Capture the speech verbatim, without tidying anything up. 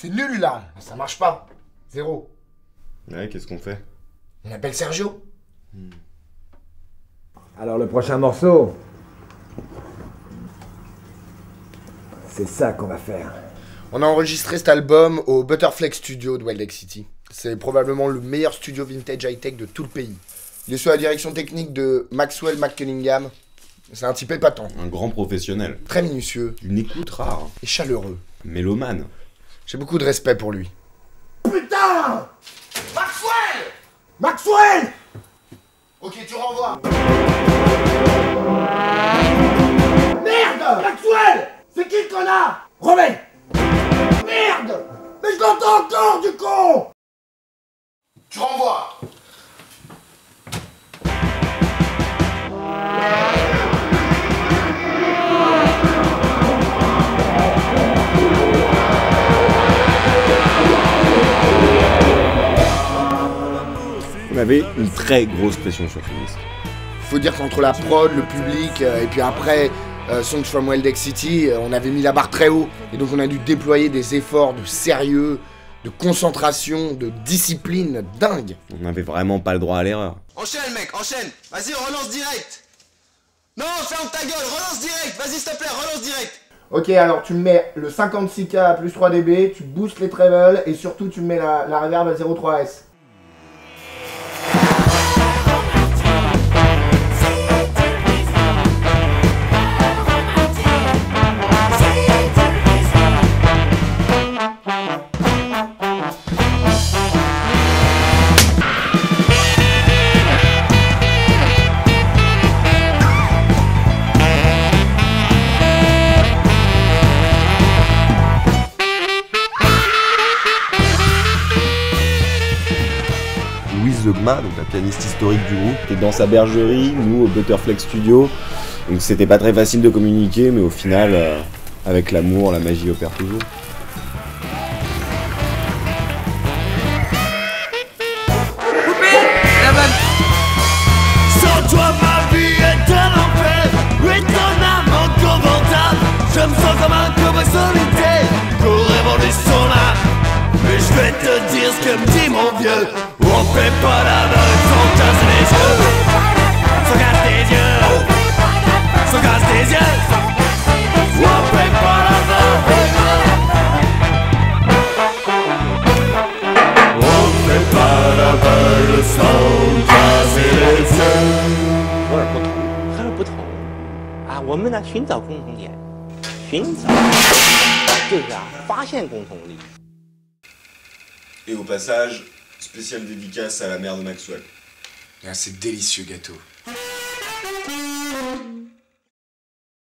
C'est nul là, ça marche pas. Zéro. Ouais, qu'est-ce qu'on fait? On appelle Sergio. hmm. Alors le prochain morceau, c'est ça qu'on va faire. On a enregistré cet album au Butterflex Studio de Wild Lake City. C'est probablement le meilleur studio vintage high-tech de tout le pays. Il est sous la direction technique de Maxwell McCunningham. C'est un type épatant. Un grand professionnel. Très minutieux. Une écoute rare. Et chaleureux. Mélomane. J'ai beaucoup de respect pour lui. Putain! Maxwell! Maxwell! Ok, tu renvoies. Merde! Maxwell! C'est qui le connard? Remets! Merde! Mais je l'entends encore, du con! Tu renvoies. On avait une très grosse pression sur Finis. Faut dire qu'entre la prod, le public, euh, et puis après euh, Songs from Wild Lake City, euh, on avait mis la barre très haut. Et donc on a dû déployer des efforts de sérieux, de concentration, de discipline dingue. On n'avait vraiment pas le droit à l'erreur. Enchaîne mec, enchaîne. Vas-y, relance direct. Non, ferme ta gueule, relance direct. Vas-y, s'il te plaît, relance direct. Ok, alors tu me mets le cinquante-six K à plus trois décibels, tu boostes les trebles et surtout tu me mets la, la reverb à zéro virgule trois S. Zogma, donc la pianiste historique du groupe, était dans sa bergerie, nous au Butterflex Studio. Donc c'était pas très facile de communiquer, mais au final, euh, avec l'amour, la magie opère toujours. Sans toi ma vie est un enfer, étonnamment confortable. Je me sens comme un cowboy solitaire, court révolu son âme. Mais je vais te dire ce que me dit mon vieux. On fait pas l'aveugle sans casser les yeux. Sans casse tes yeux. Sans casse tes yeux. On fait pas l'aveugle. On fait pas l'aveugle sans casser les yeux. 有点不同，还是不同啊！我们呢寻找共同点，寻找就是啊发现共同力。 Et au passage, spéciale dédicace à la mère de Maxwell. Et à ces délicieux gâteaux.